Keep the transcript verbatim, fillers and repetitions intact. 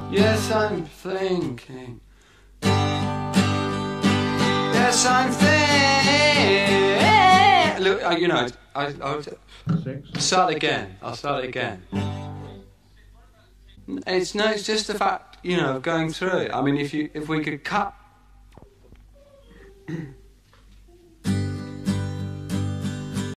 Yes, I'm thinking. Yes, I'm thinking. Look, uh, you know, I, I'll Six. start again. I'll start again. It's no, it's just the fact, you know, of going through it. I mean, if you, if we could cut.